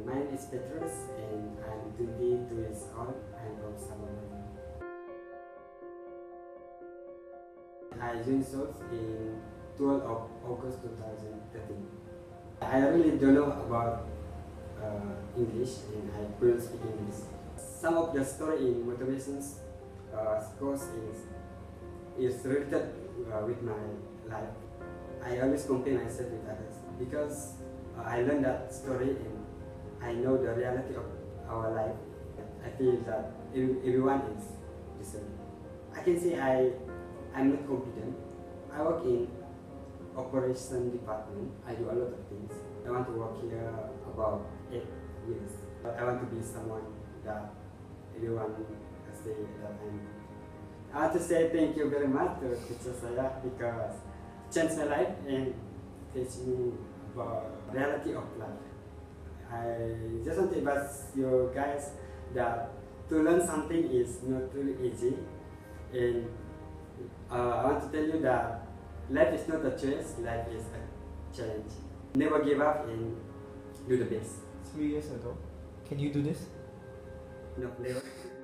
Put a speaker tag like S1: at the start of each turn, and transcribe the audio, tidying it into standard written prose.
S1: My name is Petrus and I'm 22 years old. I'm from Sabah. I joined SOLS in 12th of August 2013. I really don't know about English and I couldn't speak English. Some of the story in motivations course is related with my life. I always compare myself with others because I learned that story and I know the reality of our life. I feel that everyone is the same. I can say I'm not confident. I work in operation department. I do a lot of things. I want to work here about 8 years. I want to be someone that everyone say that I'm. I want to say thank you very much to teacher saya because changed my life and teach me about reality of life. I just want to advise you guys that to learn something is not really easy, and I want to tell you that life is not a choice, life is a challenge. Never give up and do the best.
S2: 3 years ago, can you do this?
S1: No, never.